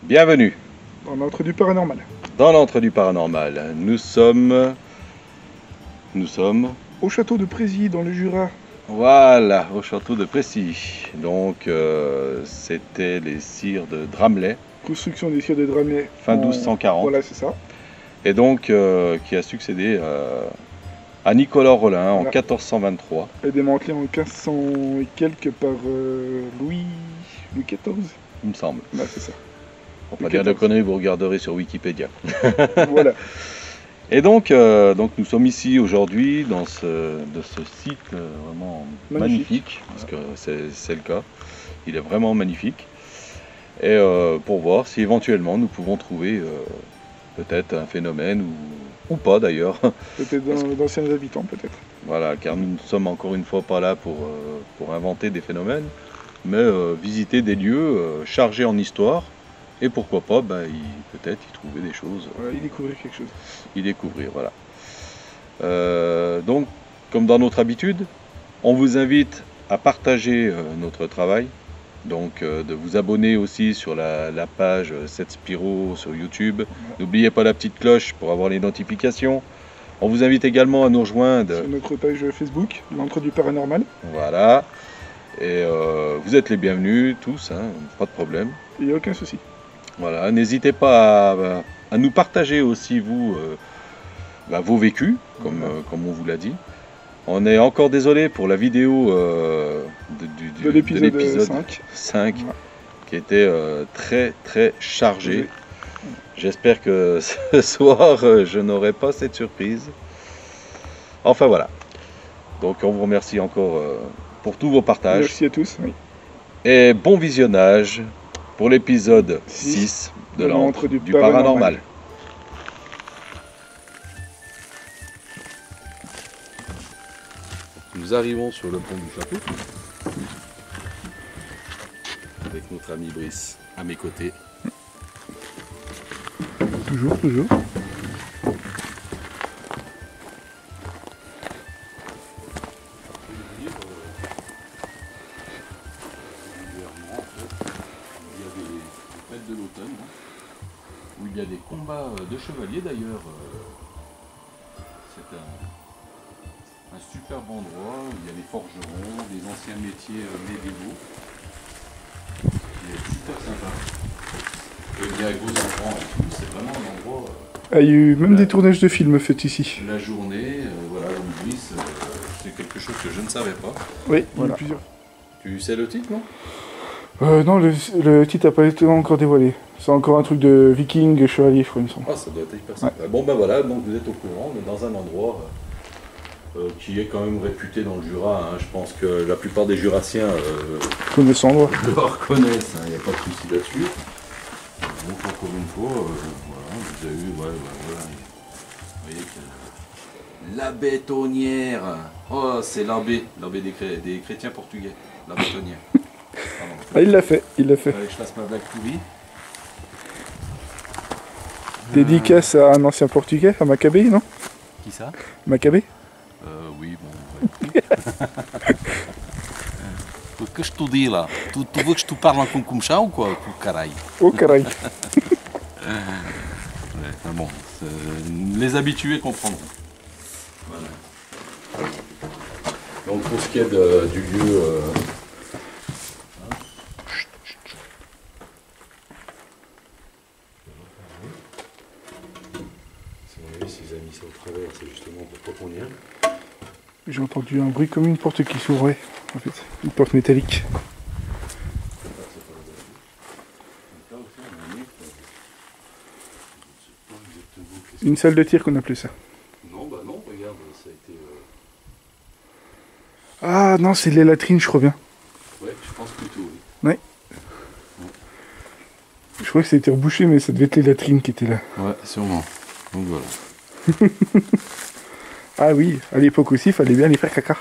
Bienvenue Dans l'antre du paranormal. dans l'antre du paranormal. Nous sommes... Au château de Prézy, dans le Jura. Voilà, au château de Précy. Donc, c'était les sires de Dramelais, Construction des sires de Dramelais. fin 1240. Voilà, c'est ça. Et donc, qui a succédé à Nicolas Rolin en Voilà. 1423. Et démantelé en 1500 et quelques par Louis XIV. Il me semble. Là, c'est ça. Pour Louis pas dire de XIV. conneries, vous regarderez sur Wikipédia. Voilà. Et donc, nous sommes ici aujourd'hui dans ce site vraiment magnifique, parce que c'est le cas. Il est vraiment magnifique. Et pour voir si éventuellement nous pouvons trouver peut-être un phénomène ou pas d'ailleurs. Peut-être d'anciens habitants, peut-être. Voilà, car nous ne sommes encore une fois pas là pour inventer des phénomènes, mais visiter des lieux chargés en histoire. Et pourquoi pas, peut-être y trouver des choses. Voilà, y découvrir quelque chose. Y découvrir, voilà. Donc, comme dans notre habitude, on vous invite à partager notre travail. Donc, de vous abonner aussi sur la page 7 Spiro sur YouTube. N'oubliez pas la petite cloche pour avoir les notifications. On vous invite également à nous rejoindre. Sur notre page Facebook, l'antre du paranormal. Voilà. Et vous êtes les bienvenus, tous, hein, pas de problème. Il n'y a aucun souci. Voilà, n'hésitez pas à nous partager aussi, vous, vos vécus, comme on vous l'a dit. On est encore désolé pour la vidéo De l'épisode 5. Ouais. Qui était très très chargée. Oui. J'espère que ce soir, je n'aurai pas cette surprise. Enfin voilà. Donc on vous remercie encore pour tous vos partages. Merci à tous. Oui. Et bon visionnage pour l'épisode 6 de l'antre du paranormal. Nous arrivons sur le pont du château avec notre ami Brice à mes côtés. Toujours. De l'automne, où il y a des combats de chevaliers d'ailleurs. C'est un superbe endroit où il y a des forgerons, des anciens métiers médiévaux. Il est super sympa. Et il y a vos enfants et tout, c'est vraiment un endroit. Il y a eu même des tournages de films faits ici. La journée, voilà, Brice, c'est quelque chose que je ne savais pas. Oui, Voilà. plusieurs. Tu sais le titre, non? Non, le titre n'a pas été encore dévoilé. C'est encore un truc de viking, chevalier, je crois, il me semble. Ah, ça doit être hyper sympa. Bon, ben voilà, donc vous êtes au courant, on est dans un endroit qui est quand même réputé dans le Jura. Hein. Je pense que la plupart des Jurassiens Connaissent l'endroit. le reconnaissent, il n'y a pas de souci là-dessus. Donc, encore une fois, voilà, vous avez vu, voilà. Vous voyez que la bétonnière. Oh, c'est l'abbé des chrétiens portugais, la bétonnière. Ah, il l'a fait. Je fasse ma blague pourrie. Dédicace à un ancien portugais, à Macabé, non? Qui ça? Macabé? Oui, bon. Ouais. O que je te dis là? Tu veux que je te parle en concomchão ou quoi? Caralho. Oh, caray. Ouais, bon, les habitués comprendront. Voilà. Donc pour ce qui est du lieu... Si vous avez mis ça au travers, c'est justement pour pas qu'on y aille. J'ai entendu un bruit comme une porte qui s'ouvrait, en fait. Une porte métallique. Une salle de tir qu'on appelait ça. Non, bah non, regarde, ça a été... Ah non, c'est les latrines, je crois bien. Ouais, je pense plutôt, oui. Ouais. Je crois que ça a été rebouché, mais ça devait être les latrines qui étaient là. Ouais, sûrement. Donc voilà. Ah oui, à l'époque aussi, il fallait bien les faire caca.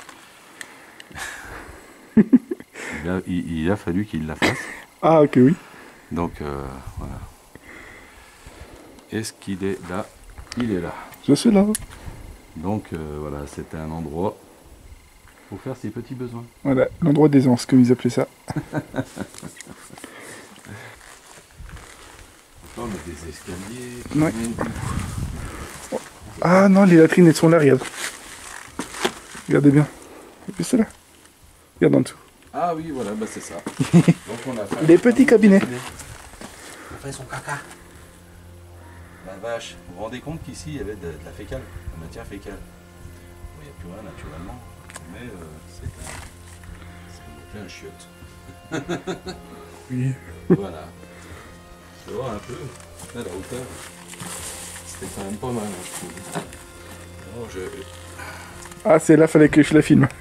Il a fallu qu'il la fasse. Ah ok, oui. Donc voilà. Est-ce qu'il est là? Il est là. Je suis là. Donc voilà, c'était un endroit pour faire ses petits besoins. Voilà, l'endroit d'aisance, comme ils appelaient ça. Oh, mais des escaliers. Ouais. Ah non, les latrines elles sont là, regarde. Regardez bien. Vous voyez celle-là? Regarde en dessous. Ah oui, voilà, bah c'est ça. Donc on a fait Les petits cabinets. On a fait son caca. La vache. Vous vous rendez compte qu'ici il y avait de la fécale, de la matière fécale. Bon, il n'y a plus rien naturellement, mais c'était un chiotte. Oui. Voilà. Tu vois un peu, là, la hauteur, c'était quand même pas mal, hein, je trouve. Oh, Ah, c'est là, fallait que je la filme.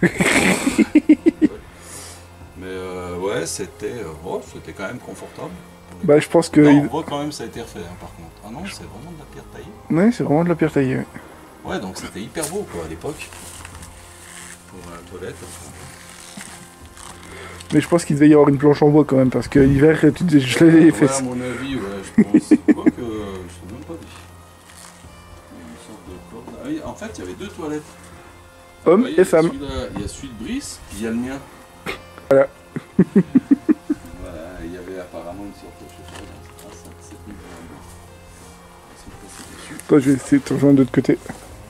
Mais ouais, c'était c'était quand même confortable. Bah, je pense que. Non, on voit quand même ça a été refait, hein, par contre. Ah non, c'est vraiment de la pierre taillée. Ouais, c'est vraiment de la pierre taillée. Ouais. Ouais, donc c'était hyper beau, quoi, à l'époque. Pour la toilette. Enfin. Mais je pense qu'il devait y avoir une planche en bois quand même, parce que l'hiver, tu te gelais les Ouais, fesses. à mon avis, ouais, je pense. Quoique, je sais même pas dit. Il y a une sorte de corde. Ah oui, en fait, il y avait deux toilettes. Hommes voyez, et femmes. Il y a celui de Brice, puis il y a le mien. Voilà. Voilà, il y avait apparemment une sorte de chose. Ah, ça, c'est plus vraiment. C'est passé dessus. Toi, je vais essayer de te rejoindre de l'autre côté.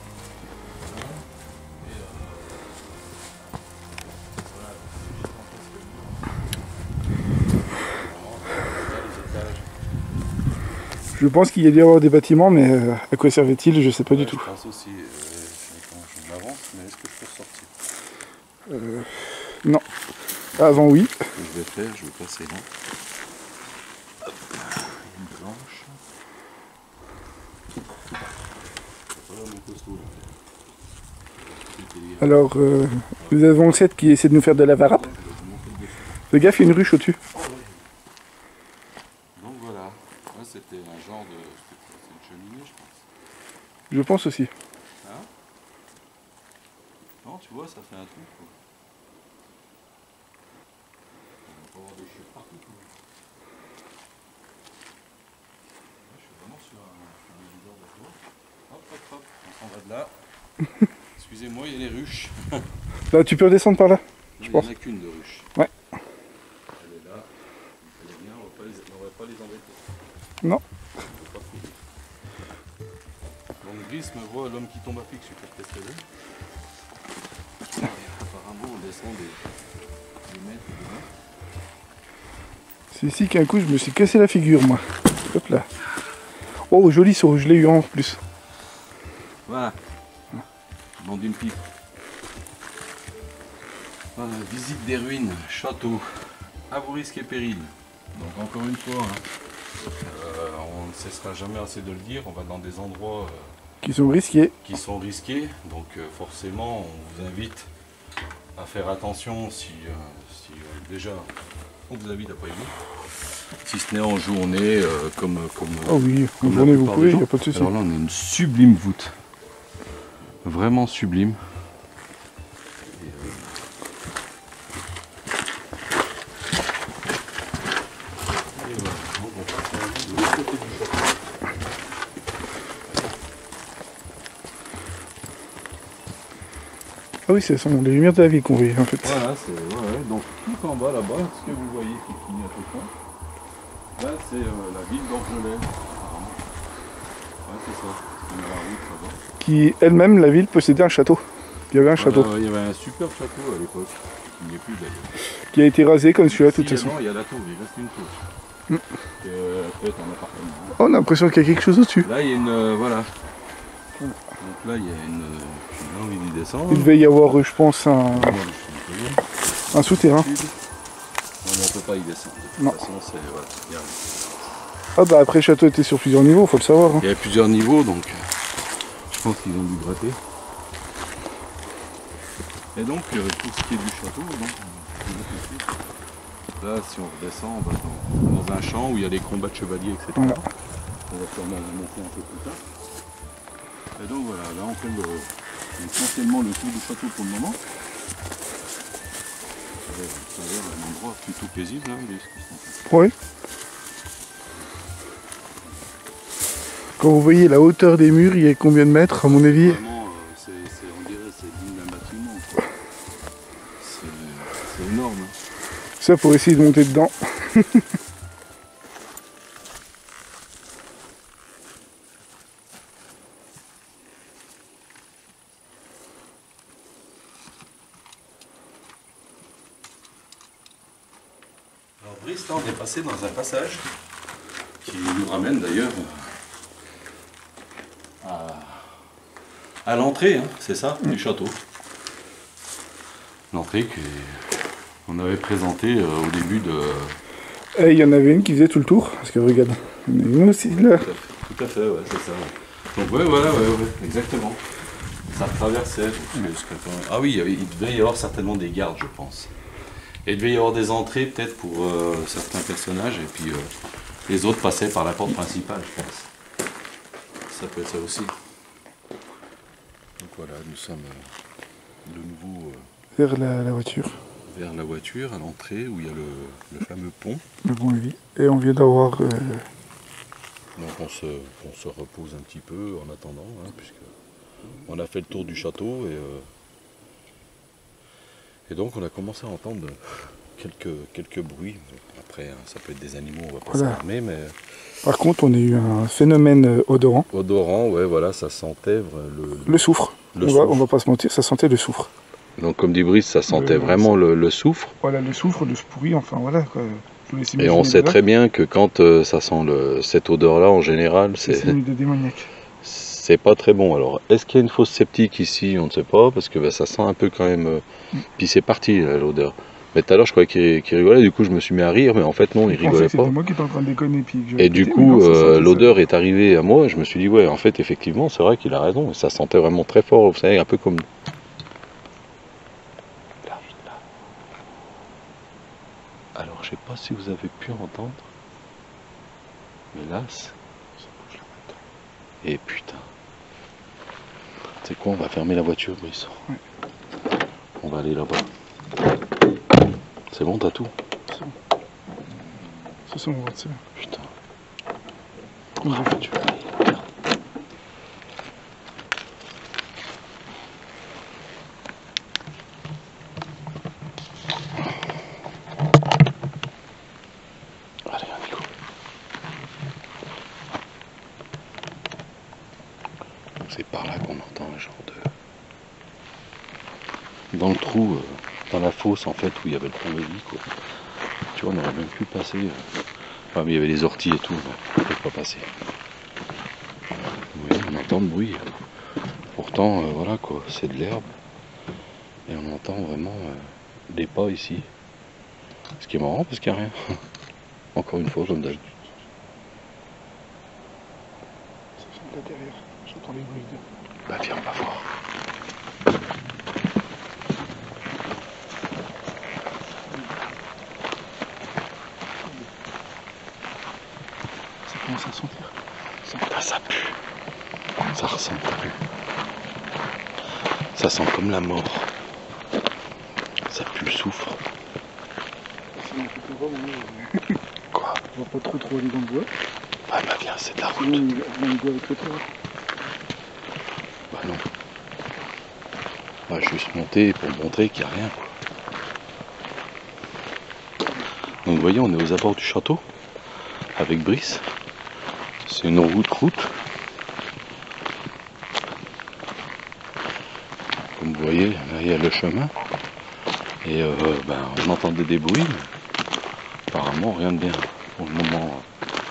Je pense qu'il y a dû y avoir des bâtiments, mais à quoi servait-il, je sais pas du tout. Je pense aussi, quand je m'avance, mais est-ce que je peux sortir? Non. Avant, oui. Ce que je vais faire, je vais passer là. Hop, une planche. Voilà mon costaud là. Alors, nous avons Seth qui essaie de nous faire de la varap. Le gars fait une ruche au-dessus. Donc voilà, là c'était un genre de... C'est une cheminée je pense. Je pense aussi. Hein? Non, tu vois, ça fait un truc quoi. On va pas avoir des chiottes partout quoi. Là, je suis vraiment sur un bidon de flot. Hop, hop, hop, on s'en va de là. Excusez-moi, il y a les ruches. Là, tu peux redescendre par là. Il n'y pense. en a qu'une de ruche. Ouais. Elle est là. Elle est bien, on va pas les embêter. Non. On va pas fouiller. Donc Brice me voit l'homme qui tombe à pic sur cette escalier. Apparemment on descend des mètres et des mètres. C'est ici qu'un coup, je me suis cassé la figure, moi. Hop là. Oh, joli saut, je l'ai eu en plus. Voilà. Nom d'une pipe. Voilà, visite des ruines, château, à vos risques et périls. Donc encore une fois, hein, on ne cessera jamais assez de le dire, on va dans des endroits Qui sont risqués. qui sont risqués, donc forcément on vous invite à faire attention si déjà on vous invite à pas y venir. Si ce n'est en journée, comme Oh oui, en comme la journée vous plupart pouvez, des il gens. n'y a pas de souci. Alors là on a une sublime voûte, vraiment sublime. Et voilà. Donc, on passe de l'autre côté du château. Ah oui, ce sont les lumières de la ville qu'on voit en fait. Voilà, c'est donc tout en bas là-bas, ce que vous voyez qui finit à peu près, là c'est la ville d'Orgelès. Ouais, c'est ça. On a la route là-bas. Qui elle-même, la ville, possédait un château. Il y avait un château Voilà, il y avait un super château à l'époque, qui n'y est plus d'ailleurs. qui a été rasé comme celui-là de toute Si, façon. non, il y a la tour, il reste une tour. Peut-être un appartement. Oh, on a l'impression qu'il y a quelque chose au-dessus. Là il y a une. Voilà. Donc là il y a une. J'ai envie d'y descendre. Il devait y avoir, je pense, un souterrain. On ne peut pas y descendre. De toute Non. façon, c'est. Voilà, il y a- Ah bah après le château était sur plusieurs niveaux, faut le savoir. Hein. il y a plusieurs niveaux donc je pense qu'ils ont dû gratter. Et donc pour ce qui est du château, donc, là si on redescend, on va dans un champ où il y a des combats de chevaliers, etc. Voilà. On va sûrement monter un peu plus tard. Et donc voilà, là on fait essentiellement le tour du château pour le moment. Ça a l'air un endroit plutôt paisible, hein, Oui. Quand vous voyez la hauteur des murs, il y a combien de mètres à mon avis? Vraiment, on dirait c'est digne d'un bâtiment. Quoi. C'est énorme. Hein. Ça pour essayer de monter dedans. Brice, là, on est passé dans un passage qui nous ramène d'ailleurs à l'entrée, hein, c'est ça, du château. L'entrée qu'on avait présentée au début de... Et il y en avait une qui faisait tout le tour, parce que regarde, il y en a une aussi là. Tout à fait, ouais, c'est ça. Ouais. Donc ouais, voilà, ouais, exactement. Ça traversait. Ah oui, il devait y avoir certainement des gardes, je pense. Et il devait y avoir des entrées peut-être pour certains personnages, et puis les autres passaient par la porte principale, je pense. Ça peut être ça aussi. Donc voilà, nous sommes de nouveau vers la voiture. Vers la voiture, à l'entrée, où il y a le fameux pont. Le pont, oui. Et on vient d'avoir... Donc on se repose un petit peu en attendant, hein, puisque on a fait le tour du château, et donc on a commencé à entendre quelques bruits. Après, hein, ça peut être des animaux, on va pas s'alarmer, mais... Par contre, on a eu un phénomène odorant. Odorant, ouais, voilà, ça sentait le soufre. On va pas se mentir, ça sentait le soufre. Donc comme dit Brice, ça sentait vraiment le soufre. Voilà, le soufre, le pourri, enfin voilà. Quoi. Et on sait très bien que quand ça sent cette odeur-là, en général, c'est signe de démoniaque. C'est pas très bon. Alors, est-ce qu'il y a une fosse septique ici? On ne sait pas, parce que ça sent un peu quand même... Puis c'est parti, l'odeur. Mais tout à l'heure, je croyais qu'il rigolait, du coup, je me suis mis à rire, mais en fait, non, il rigolait pas. C'était moi qui étais en train de déconner. Et du coup, l'odeur est arrivée à moi, et je me suis dit, ouais, en fait, effectivement, c'est vrai qu'il a raison. Et ça sentait vraiment très fort, vous savez, un peu comme... Alors, je sais pas si vous avez pu entendre, mais là, et putain. C'est quoi, on va fermer la voiture, Brice. Ouais. On va aller là-bas. C'est bon, t'as tout? C'est bon. C'est bon, on va tirer. Putain. On va tu vas aller, regarde. Allez, on y go. C'est par là qu'on entend un genre de... Dans le trou, dans la fosse en fait, où il y avait le pont-levis, quoi. Tu vois, on aurait même pu passer... Enfin, mais il y avait les orties et tout, donc on ne peut pas passer. Oui, on entend le bruit. Pourtant, voilà quoi, c'est de l'herbe. Et on entend vraiment des pas ici. Ce qui est marrant parce qu'il n'y a rien. Encore une fois, comme d'hab. Ça vient de là derrière, j'entends les bruits. Bah viens, on va voir. Ça commence à sentir. Ah, ça pue. Ça ressemble plus. Ça sent comme la mort. Ça pue le soufre. Quoi? On va pas trop aller dans le bois. Ah bah viens, c'est de la route. Sinon, on y boit avec le toit. Bah non. On va juste monter pour montrer qu'il n'y a rien, quoi. Donc vous voyez, on est aux abords du château avec Brice. C'est une route. Comme vous voyez, là il y a le chemin. Et on entendait des bruits, mais apparemment rien de bien. Pour le moment,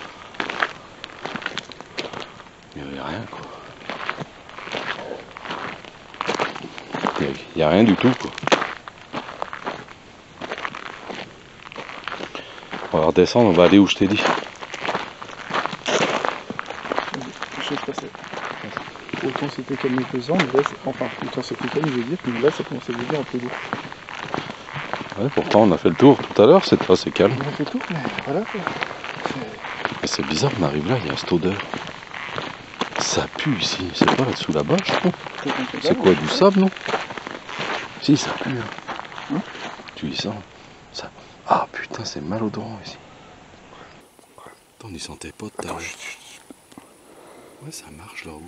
il n'y avait rien, quoi. Il n'y a rien du tout, quoi. On va redescendre, on va aller où je t'ai dit. Autant c'était calme pesant, mais là, autant c'était calme, je veux dire, mais là ça commence à devenir un peu lourd. Ouais, pourtant on a fait le tour tout à l'heure, c'est pas assez calme. On a fait le tour, mais voilà quoi. C'est bizarre, on arrive là, il y a cette odeur. Ça pue ici, c'est pas là dessous là-bas, je trouve. C'est quoi, du sable, non? Si, ça pue. Hein? Tu y sens ça... Ah putain, c'est malodorant ici. On y sentait pas tout à l'heure. Ouais, ça marche là-haut.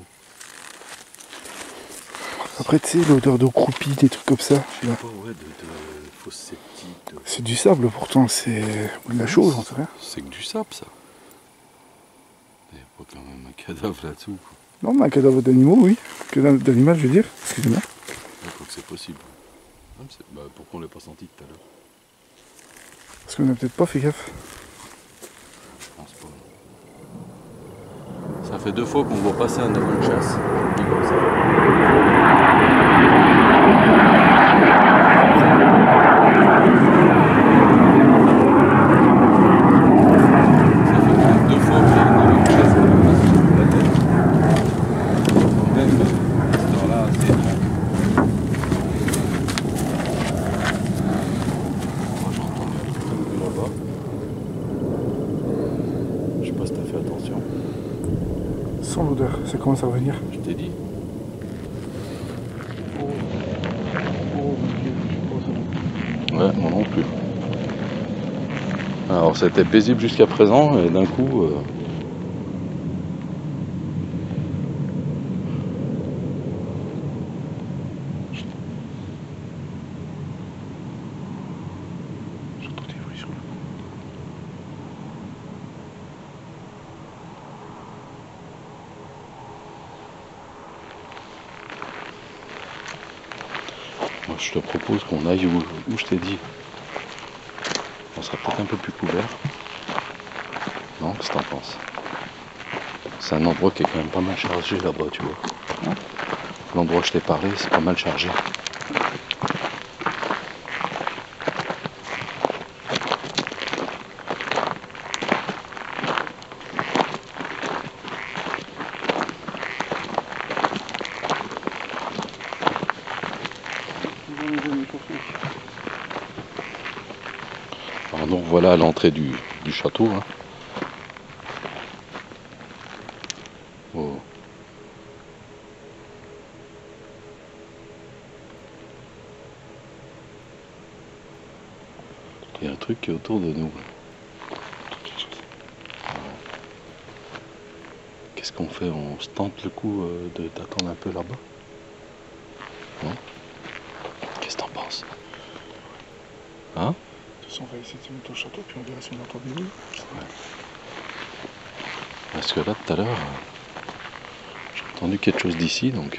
Après, tu sais, l'odeur d'eau croupie, des trucs comme ça. Je sais pas, ouais, de fosse septique. C'est du sable pourtant, c'est. Ou de la chose, j'en sais rien. C'est que du sable, ça. Il n'y a pas quand même un cadavre là-dessous, quoi. Non, mais un cadavre d'animaux, oui. Cadavre d'animal, je veux dire. Excusez-moi. Je crois que c'est possible. Pourquoi on l'a pas senti tout à l'heure? Parce qu'on a peut-être pas fait gaffe. Ça fait 2 fois qu'on voit passer un avion de chasse. Comme ça. Sans l'odeur, ça commence à revenir. Je t'ai dit. Ouais, moi non plus. Alors c'était paisible jusqu'à présent et d'un coup... J'entends des bruits sur le... Moi je te propose qu'on aille où je t'ai dit. On sera peut-être un peu plus couvert. Non, qu'est-ce que t'en penses? C'est un endroit qui est quand même pas mal chargé là-bas, tu vois. Hein? L'endroit où je t'ai parlé, c'est pas mal chargé. Alors donc voilà l'entrée du château. Hein. Oh. Il y a un truc qui est autour de nous. Qu'est-ce qu'on fait? On se tente le coup d'attendre un peu là-bas? Non? Qu'est-ce que t'en penses? Hein? De toute façon, on va essayer de monter au château, puis on verra si on entend des bruits. Ouais. Parce que là, tout à l'heure, j'ai entendu quelque chose d'ici, donc...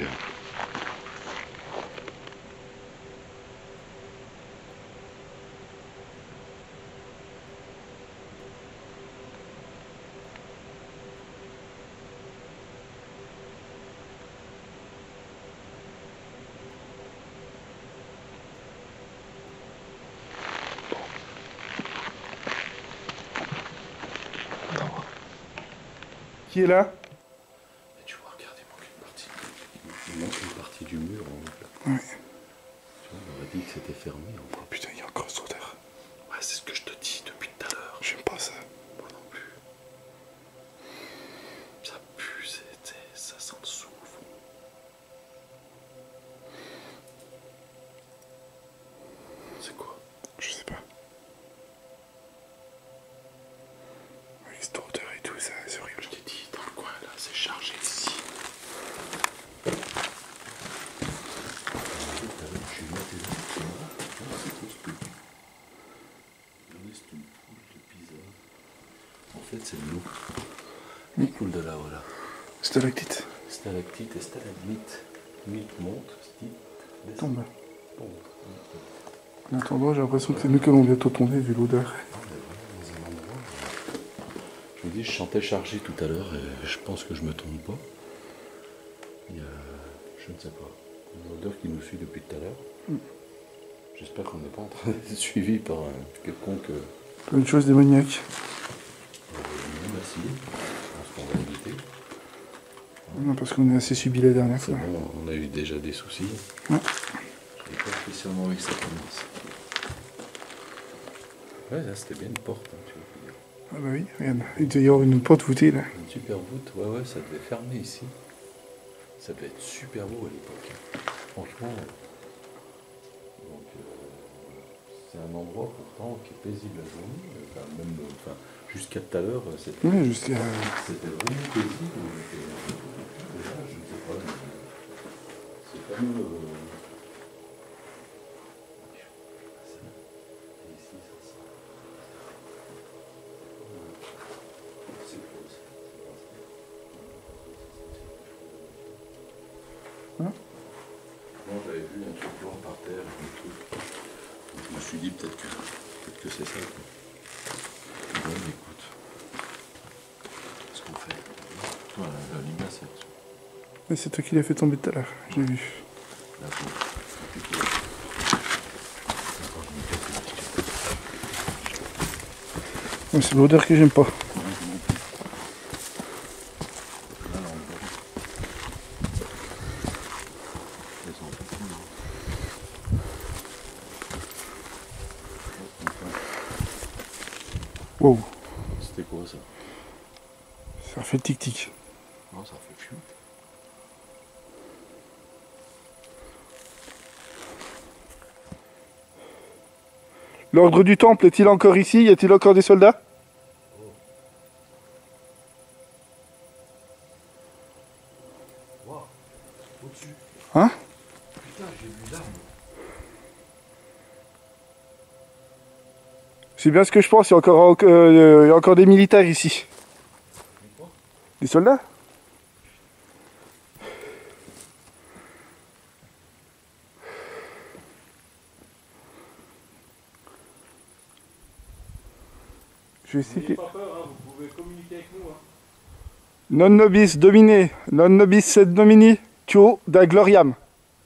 Qui est là? Tu vois, regarde, il manque une partie. Il manque une partie du mur en haut. Ouais. Tu vois, on aurait dit que c'était fermé. En fait. Putain, il y a encore trop d'air. Ouais, c'est ce que je te dis depuis tout à l'heure. J'aime pas ça. Moi non plus. Ça pue, ça sent le soufre. C'est quoi? Je sais pas. Avec cette odeur et tout, ça, c'est horrible. Je t'ai dit, dans le coin là, c'est chargé ici. En fait, c'est de l'eau. Il coule de là, voilà. Stalactite. Stalactite et stalagmite. Mythe monte, stite, descend. Tombe. En attendant, j'ai l'impression que c'est nous qui allons bientôt tomber vu l'odeur. Je vous dis, je chantais chargé tout à l'heure et je pense que je me trompe pas. Il y a, je ne sais pas, une odeur qui nous suit depuis tout à l'heure. J'espère qu'on n'est pas en train d'être suivi par un quelconque... Une chose démoniaque. Merci, je pense qu'on va éviter. Non, parce qu'on est assez subi la dernière C'est fois. bon, on a eu déjà des soucis. Ouais. Je n'ai pas spécialement envie que ça commence. Ouais, là c'était bien une porte, hein, tu vois. Ah bah oui, regarde. Il doit y avoir une porte voûtée là. Une super voûte, ouais, ça devait fermer ici. Ça devait être super beau à l'époque. Franchement. Donc, c'est un endroit pourtant qui est paisible à journée. Enfin, même, jusqu'à tout à l'heure, c'était Ouais, jusqu'à... vraiment paisible. Là, je ne sais pas. C'est fameux. Ici, ça sent. C'est close. Hein? Moi, j'avais vu un truc blanc par terre, un truc. Donc, je me suis dit peut-être que c'est ça. Quoi. Ouais, écoute. Qu'est-ce qu'on fait? Toi, la limace, mais c'est toi qui l'as fait tomber tout à l'heure, j'ai vu. là, Ouais, c'est l'odeur que j'aime pas. Wow, c'était quoi ça? ça fait tic-tic. Non, ça fait fiou. L'ordre du temple est-il encore ici? Y a-t-il encore des soldats? Wow. Au-dessus. Hein? Putain, j'ai vu l'arme. C'est bien ce que je pense, il y a encore des militaires ici. Des soldats? Je vais essayer. N'ayez pas peur, hein, vous pouvez communiquer avec nous. Hein. Non nobis domine, non nobis sed domini, tuo da gloriam.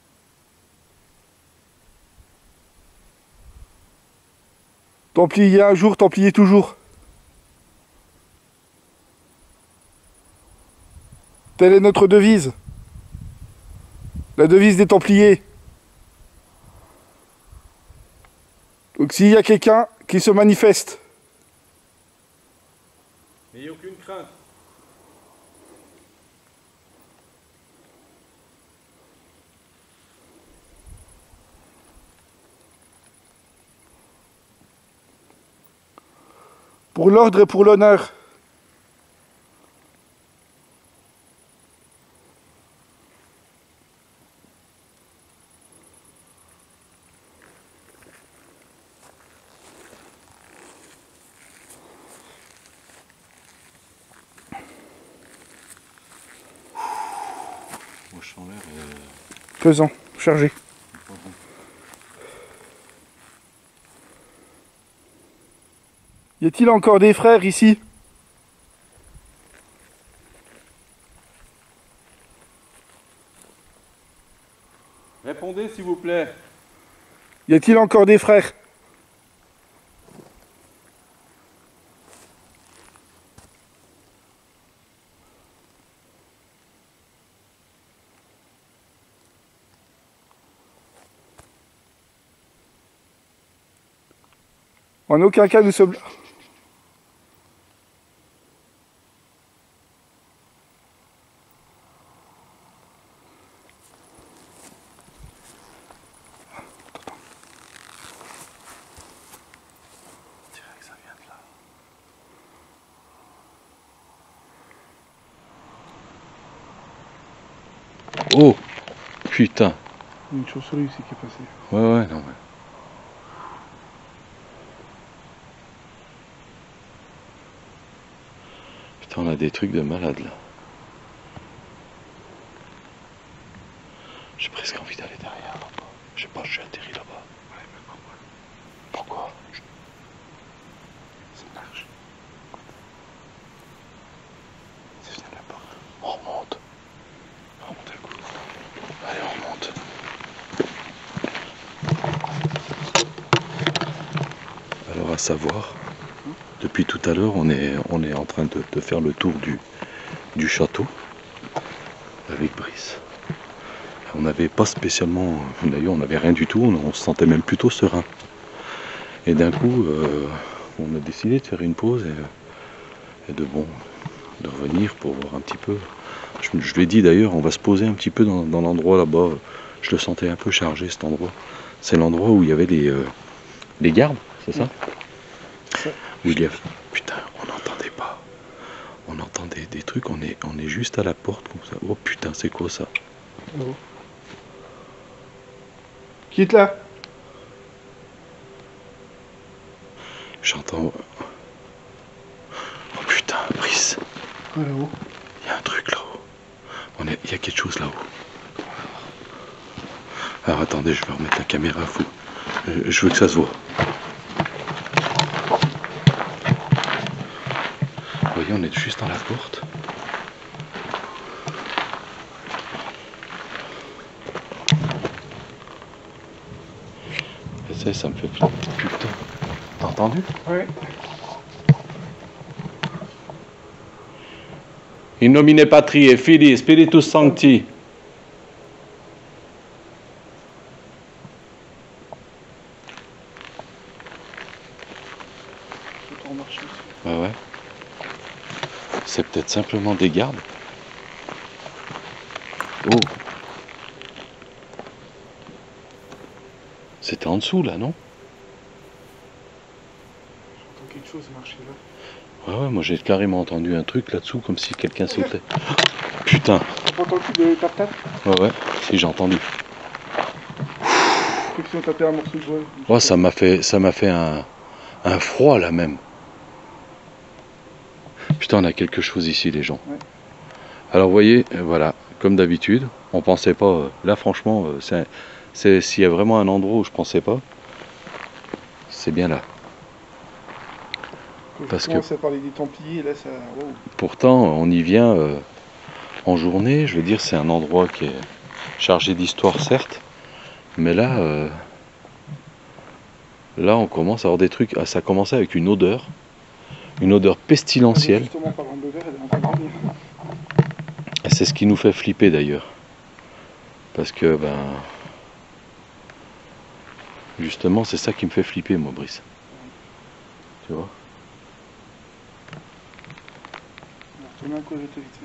Templier un jour, Templier toujours. Telle est notre devise. La devise des Templiers. Donc s'il y a quelqu'un qui se manifeste, n'ayez aucune crainte. pour l'ordre et pour l'honneur. Moi je sens l'air Pesant, chargé. pas bon. Y a-t-il encore des frères ici? Répondez s'il vous plaît. Y a-t-il encore des frères? En aucun cas nous sommes là. Oh putain. Il y a une chauve-souris ici qui est passée. Ouais, non mais. Putain, on a des trucs de malade là. J'ai presque envie d'aller derrière là-bas. Je sais pas, je suis atterri là-bas. Ouais, mais pourquoi? Pourquoi? C'est large. Ça vient de la porte. On remonte. On remonte un coup. Allez, on remonte. Alors à savoir, depuis tout à l'heure, on est en train de faire le tour du château avec Brice. On n'avait pas spécialement, d'ailleurs on n'avait rien du tout, on se sentait même plutôt serein. Et d'un coup, on a décidé de faire une pause et de revenir pour voir un petit peu. Je l'ai dit d'ailleurs, on va se poser un petit peu dans l'endroit là-bas. Je le sentais un peu chargé cet endroit. C'est l'endroit où il y avait les gardes, c'est ça? Où il y avait... Putain, on n'entendait pas. On entendait des trucs, on est juste à la porte comme ça. Oh putain, c'est quoi ça? Oh. Qui est là? J'entends... Oh putain, Brice. Ah, là-haut. Il y a un truc là-haut. Il y a quelque chose là-haut. Alors attendez, je vais remettre la caméra fou. Je veux que ça se voit. voyez, on est juste dans la porte. Et ça me fait putain. T'as entendu? Ouais. In nomine Patri et Filii Spiritus Sancti. Ouais. C'est peut-être simplement des gardes. Oh. C'était en dessous là, non? J'entends quelque chose marcher là. Ouais, moi j'ai carrément entendu un truc là-dessous comme si quelqu'un sautait. Putain. T'as pas entendu de tap-tap? Ouais, si j'ai entendu. Si on tapait un morceau de bois. Oh, ça m'a fait un froid là même. Putain, on a quelque chose ici les gens. Ouais. Alors vous voyez, voilà, comme d'habitude, on pensait pas, là franchement, s'il y a vraiment un endroit où je pensais pas, c'est bien là. Parce que ça parlait des Templiers, là ça... Wow. Pourtant, on y vient en journée, je veux dire, c'est un endroit qui est chargé d'histoire certes, mais là, là on commence à avoir des trucs, ça a commencé avec une odeur pestilentielle. Justement, parlant d'odeur, elle est en train de venir. Et c'est ce qui nous fait flipper d'ailleurs. Parce que, ben, justement, c'est ça qui me fait flipper, moi, Brice. Tu vois? Je te mets un coup, je te vite fait.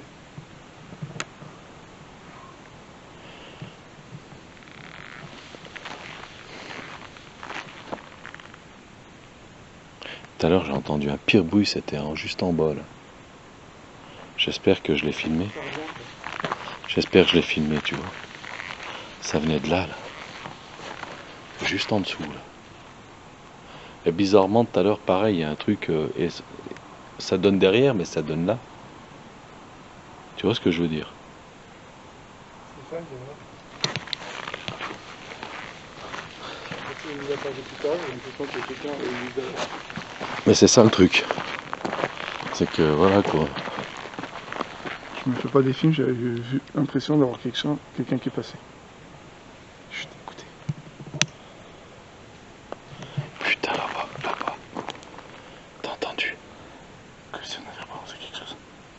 Tout à l'heure, j'ai entendu un pire bruit, c'était juste en bas, là. J'espère que je l'ai filmé. J'espère que je l'ai filmé, tu vois. Ça venait de là, là. Juste en dessous, là. Et bizarrement, tout à l'heure, pareil, il y a un truc, et ça donne derrière, mais ça donne là. Tu vois ce que je veux dire? C'est ça, il y a... Il nous a parlé plus tard, j'ai l'impression qu'il y a quelqu'un... Mais c'est ça le truc. C'est que, voilà, quoi. Je me fais pas des films, j'avais eu l'impression d'avoir quelqu'un qui est passé. Chut, écoutez. Putain, là-bas. T'as entendu? Que si on avait pensé quelque chose.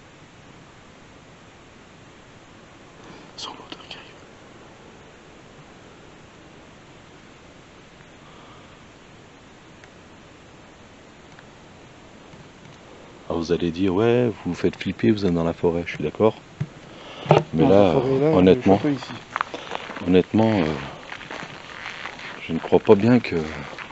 Sans l'odeur qui arrive. Alors vous allez dire, ouais, vous vous faites flipper, vous êtes dans la forêt, je suis d'accord. Mais Non, là, forêt, honnêtement, je ne crois pas bien que...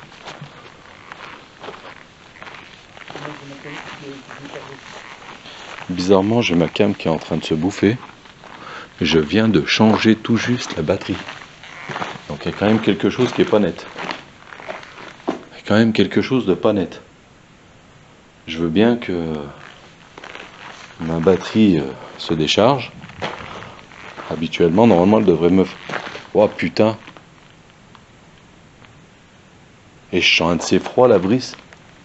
Bizarrement, j'ai ma cam qui est en train de se bouffer. Je viens de changer tout juste la batterie. Donc il y a quand même quelque chose qui est pas net. Il y a quand même quelque chose de pas net. Je veux bien que ma batterie se décharge. Habituellement, normalement, elle devrait me... Oh putain! Et je sens un de ces froids, la Brice.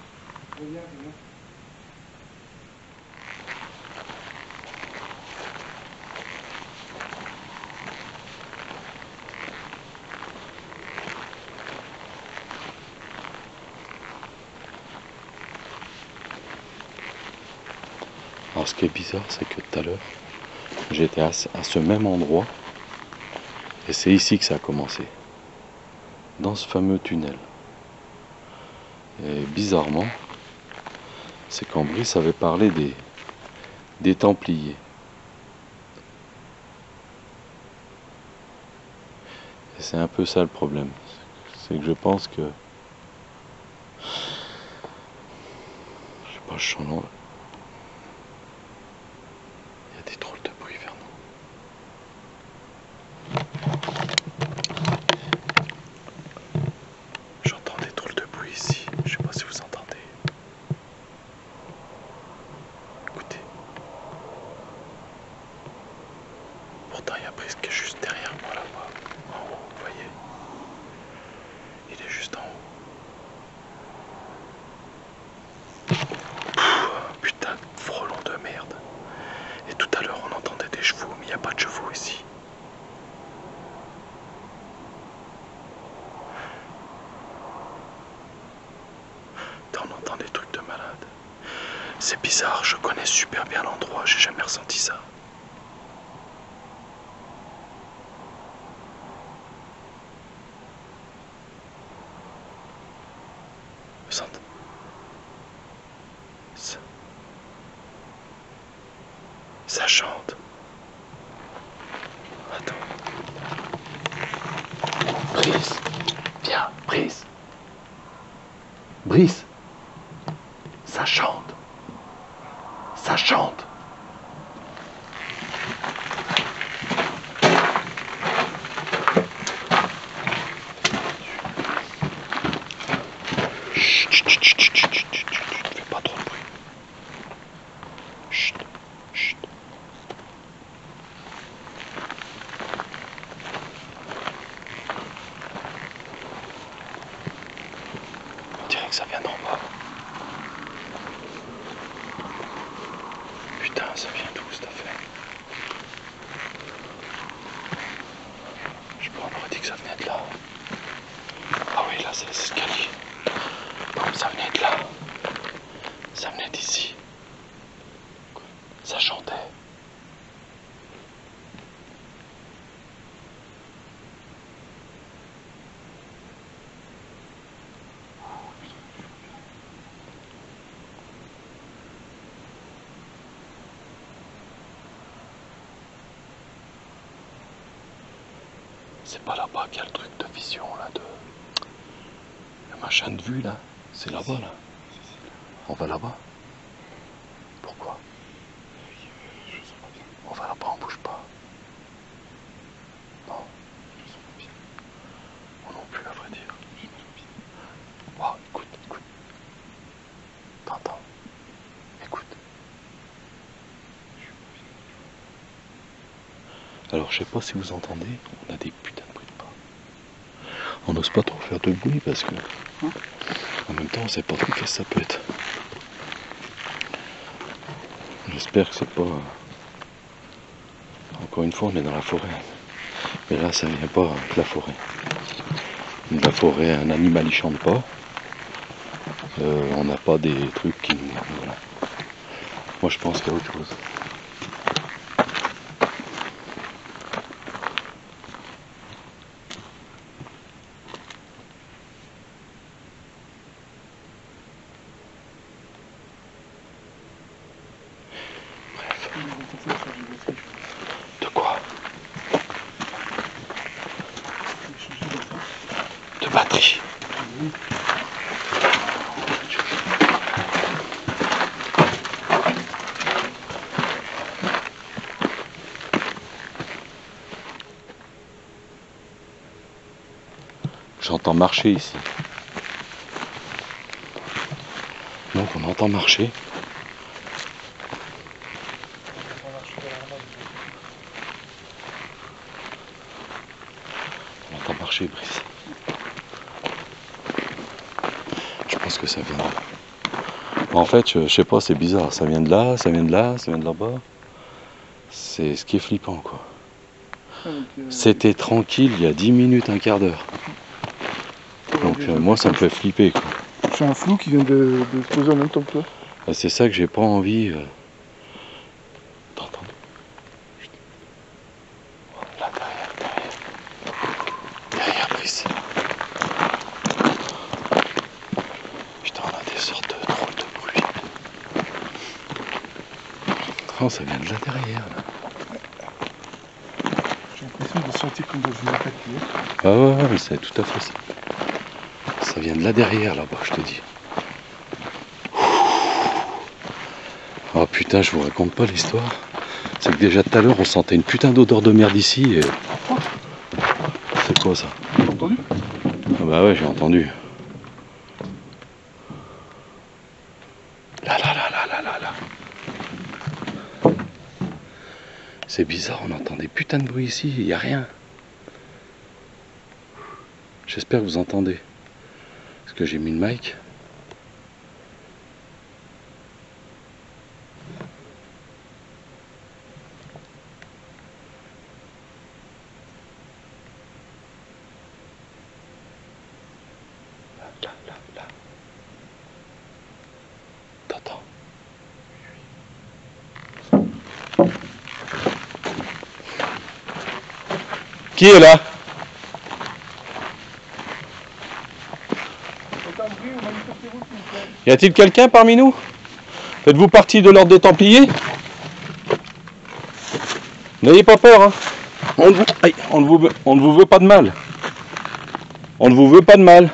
Alors ce qui est bizarre, c'est que tout à l'heure, j'étais à ce même endroit. Et c'est ici que ça a commencé. Dans ce fameux tunnel. Et bizarrement, c'est quand Brice avait parlé des Templiers. Et c'est un peu ça le problème. C'est que je pense que... Je sais pas, je sens loin. Il y a des drôles de bruit vers nous. J'entends des drôles de bruit ici. Je sais pas si vous entendez. Écoutez. Pourtant, il y a Brice qui est juste derrière moi là-bas. En haut, vous voyez. Il est juste en haut. Putain, frelon a pas de chevaux ici. On entend des trucs de malade. C'est bizarre, je connais super bien l'endroit, j'ai jamais ressenti ça. Vous sentez? Ça chante. Attends. Brice. Viens, Brice. Brice. Ça chante. Ça chante. Chut, chut, chut, chut, chut, chut, chut, chut, fais pas trop de bruit. Chut, chut. On dirait que ça vient d'en bas. Putain, ça vient d'où cette affaire? Je pense qu'on aurait dit que ça venait de là. Ah oui, là c'est les escaliers. Non, ça venait de là. Ça venait d'ici. Ça chantait. C'est pas là-bas qu'il y a le truc de vision là, le machin de vue là. C'est là-bas là. On va là-bas. Pourquoi? On va là-bas, on bouge pas. Non. Moi non plus à vrai dire. Oh, écoute, écoute. T'entends? Écoute. Alors je sais pas si vous entendez, on a des putains de bruits de pas. On n'ose pas trop faire de bruit parce que en même temps on sait pas trop qu'est-ce que ça peut être. J'espère que c'est pas... Encore une fois on est dans la forêt. Mais là ça vient pas de la forêt. De la forêt, un animal il chante pas. On n'a pas des trucs qui... Voilà. Moi je pense qu'il y a autre chose. De quoi? De batterie. J'entends marcher ici. Donc on entend marcher. On entend marcher, Brice. Je pense que ça vient de là. En fait, je sais pas, c'est bizarre. Ça vient de là, ça vient de là, ça vient de là-bas. C'est ce qui est flippant, quoi. C'était tranquille il y a 10 minutes, un quart d'heure. Donc moi, ça me fait flipper, quoi. C'est un flou qui vient de se poser en même temps que toi. C'est ça que j'ai pas envie d'entendre. Là, derrière Brice. Putain, on a des sortes de drôles de bruit. Oh, ça vient de là derrière, là. J'ai l'impression de sentir comme dans une attaque. Ah ouais, mais c'est tout à fait ça. Ça vient de là derrière, là-bas, je te dis. Oh putain, je vous raconte pas l'histoire. C'est que déjà tout à l'heure, on sentait une putain d'odeur de merde ici. Et... C'est quoi ça? T'as entendu? Ah bah ouais, j'ai entendu. Là, là, là, là, là, là, là. C'est bizarre, on entend des putains de bruits ici, il n'y a rien. J'espère que vous entendez. Parce que j'ai mis le mic. là. T'entends? Qui est là? Y a-t-il quelqu'un parmi nous? Faites-vous partie de l'ordre des Templiers? N'ayez pas peur, hein. On ne vous veut pas de mal. On ne vous veut pas de mal.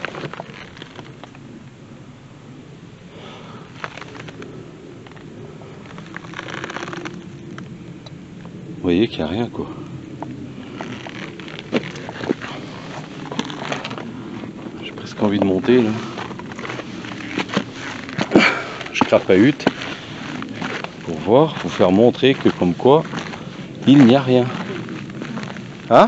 Vous voyez qu'il n'y a rien, quoi. J'ai presque envie de monter, là. Je crapahute pour voir, vous faire montrer que comme quoi il n'y a rien. Hein?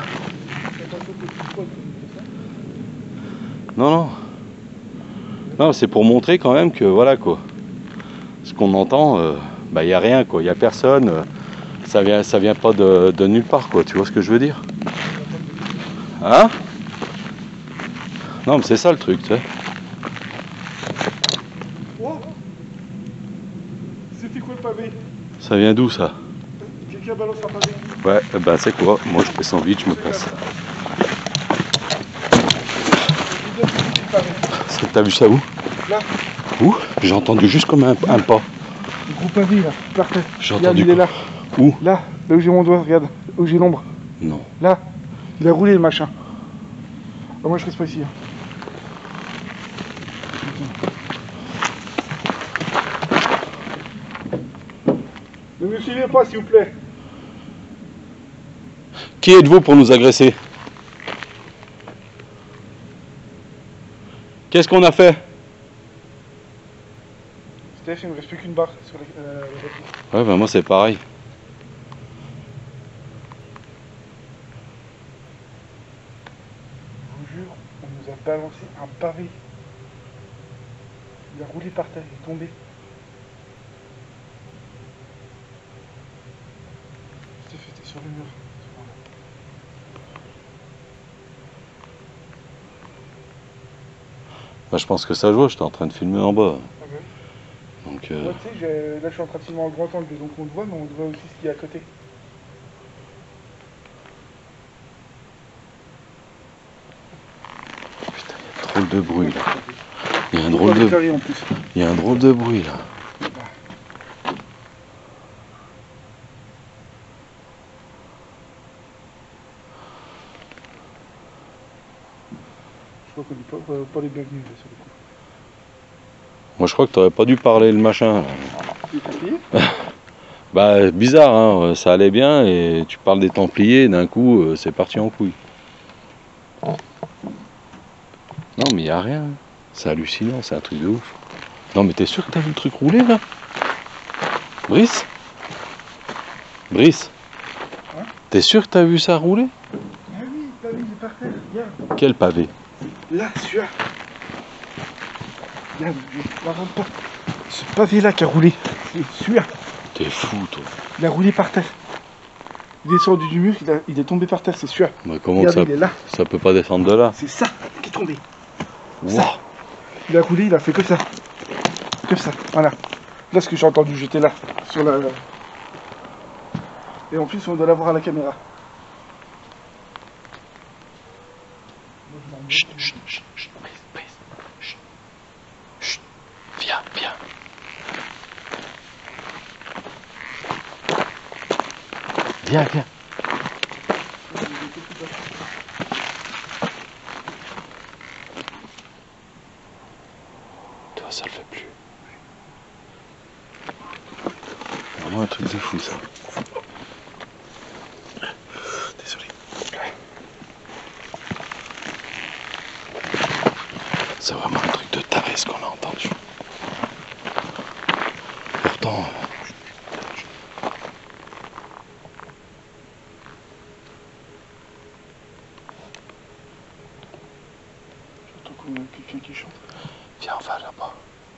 Non, non. Non, c'est pour montrer quand même que voilà quoi. Ce qu'on entend, bah il n'y a rien quoi, il n'y a personne. Ça vient pas de nulle part quoi, tu vois ce que je veux dire? Hein? Non mais c'est ça le truc, tu sais. Oh, c'était quoi le pavé? Ça vient d'où ça? Quelqu'un balance un pavé. Ouais, bah c'est quoi? Moi je descends vite, je me passe. T'as vu ça où? Là. Où? J'ai entendu juste comme un pas. Le gros pavé là, par terre. J'ai entendu. Il est là. Où? Là où j'ai mon doigt, regarde, où j'ai l'ombre. Non. Là, il a roulé le machin. Ah, moi je reste pas ici. Hein. Ne me suivez pas s'il vous plaît. Qui êtes-vous pour nous agresser? Qu'est-ce qu'on a fait? Steph, il ne me reste plus qu'une barre sur les Ouais, bah moi c'est pareil. Je vous jure, on nous a balancé un pavé. Il a roulé par terre, il est tombé. Steph était sur le mur. Bah, je pense que ça joue, j'étais en train de filmer en bas. Ah ouais. Donc, Moi, tu sais, là je suis en train de filmer en grand angle, donc on le voit, mais on voit aussi ce qu'il y a à côté. putain, il y a un drôle de bruit là. Il y a un drôle de... Il y a un drôle de bruit là. Je crois qu'on n'est pas les bienvenus là, sur le coup. Moi je crois que t'aurais pas dû parler le machin. Les Templiers? Bah bizarre, hein, ça allait bien et tu parles des Templiers, d'un coup c'est parti en couille. Non mais il y a rien. C'est hallucinant, c'est un truc de ouf. Non mais t'es sûr que t'as vu le truc rouler là? Brice? Brice? Hein? T'es sûr que t'as vu ça rouler? Ah oui, le pavé il est par terre, regarde. Quel pavé? Là, celui-là. Regarde, je m'invente pas. Ce pavé là qui a roulé, c'est celui-là. T'es fou toi. Il a roulé par terre. Il est descendu du mur, il est tombé par terre, c'est celui-là. Bah comment regarde, ça, il est là. ça peut pas descendre de là? C'est ça qui est tombé. Wow. Ça. Il a roulé, il a fait que ça. Que ça, voilà. Là, ce que j'ai entendu, j'étais là, sur la... Et en plus, on doit l'avoir à la caméra. Chut, chut, chut, chut, Brice, chut, chut, viens, viens. Viens, viens. Toi, ça le fait plus. Vraiment un truc de fou, ça. Désolé. C'est vraiment un truc de taré ce qu'on a entendu. Pourtant... J'entends comme quelqu'un qui chante. Viens, on va là-bas.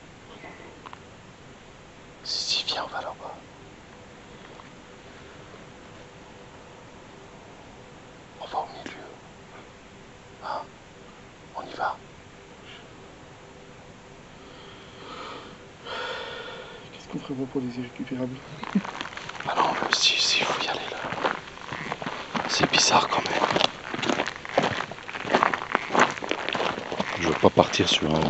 Si, viens, on va là-bas. On va au milieu. Hein? On y va. Qu'est-ce qu'on ferait pas pour les irrécupérables? Ah non, mais si, il faut y aller là. C'est bizarre quand même. Je veux pas partir sur un...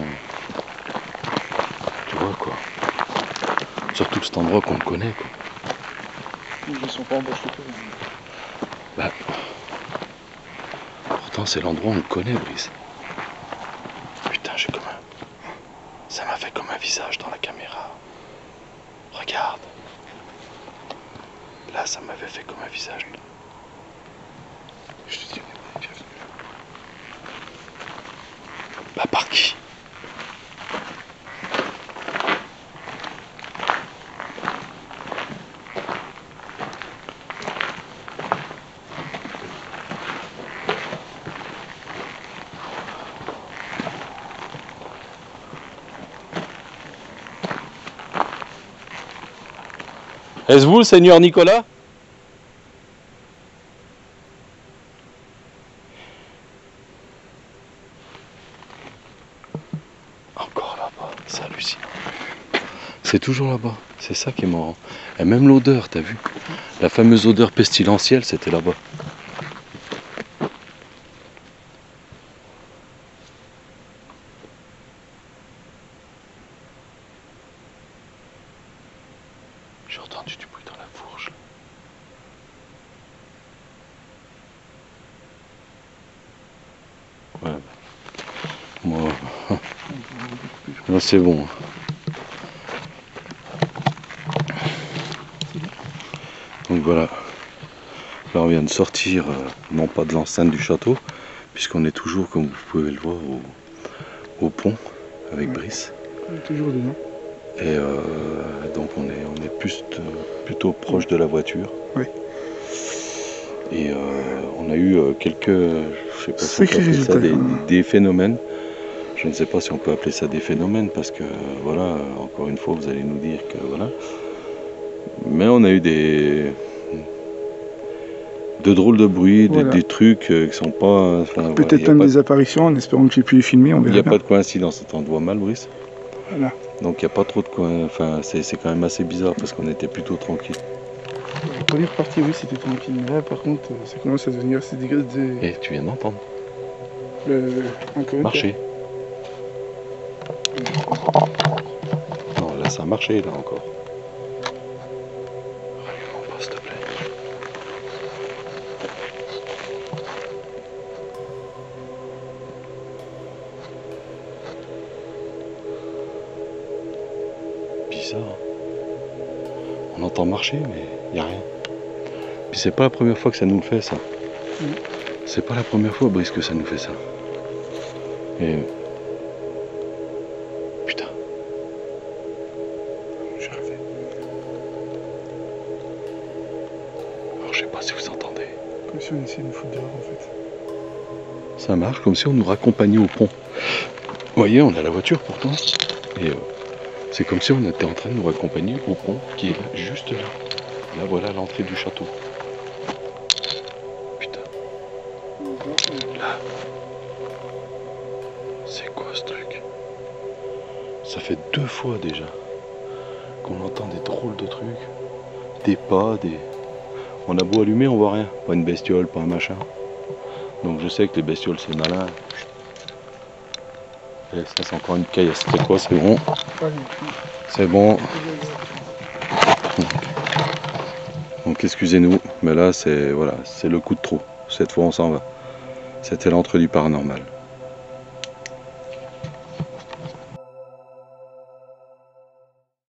Tu vois quoi. Surtout cet endroit qu'on connaît quoi. Ils sont pas en bas de Bah... Pourtant c'est l'endroit où on le connaît, Brice. Putain, j'ai comme un... Ça m'a fait comme un visage dans la caméra. Regarde. Là, ça m'avait fait comme un visage. Je te dis, on est bienvenus. Bah par qui? Est-ce vous le Seigneur Nicolas? Encore là-bas, c'est hallucinant. C'est toujours là-bas, c'est ça qui est marrant. Et même l'odeur, t'as vu? La fameuse odeur pestilentielle, c'était là-bas. J'ai entendu du bruit dans la fourche. Ouais. Moi, là c'est bon. Donc voilà. Là on vient de sortir, non pas de l'enceinte du château, puisqu'on est toujours, comme vous pouvez le voir, au pont avec Brice. On est toujours dedans. Et donc on est plutôt proche de la voiture. Oui. Et on a eu quelques, je sais pas si on peut appeler ça des phénomènes. Je ne sais pas si on peut appeler ça des phénomènes parce que voilà, encore une fois vous allez nous dire que voilà. Mais on a eu de drôles de bruits, voilà. des trucs qui sont pas... Peut-être voilà, même des apparitions, en espérant que j'ai pu les filmer, on verra. Il n'y a pas de coïncidence, on voit mal Brice. Voilà. Donc il n'y a pas trop de enfin c'est quand même assez bizarre parce qu'on était plutôt tranquille. La première partie oui c'était tranquille, mais là par contre ça commence à devenir assez dégradé. Et tu viens d'entendre encore marcher. Non là ça a marché là encore. Rallume-moi pas s'il te plaît. Bizarre. On entend marcher mais il n'y a rien. Puis c'est pas la première fois que ça nous le fait ça. C'est pas la première fois Brice que ça nous fait ça. Et putain. J'ai rêvé. Alors je sais pas si vous entendez. Comme si on essayait de nous foutre dehors en fait. Ça marche comme si on nous raccompagnait au pont. Vous voyez, on a la voiture pourtant. Et c'est comme si on était en train de nous raccompagner au pont qui est là, juste là. Là voilà l'entrée du château. Putain. Là. C'est quoi ce truc? Ça fait 2 fois déjà qu'on entend des drôles de trucs. Des pas, des... On a beau allumer, on voit rien. Pas une bestiole, pas un machin. Donc je sais que les bestioles c'est malin. Et ça c'est encore une caillasse. C'est quoi? C'est bon. C'est bon. Donc excusez-nous, mais là c'est voilà, c'est le coup de trop. Cette fois on s'en va. C'était l'entrée du paranormal.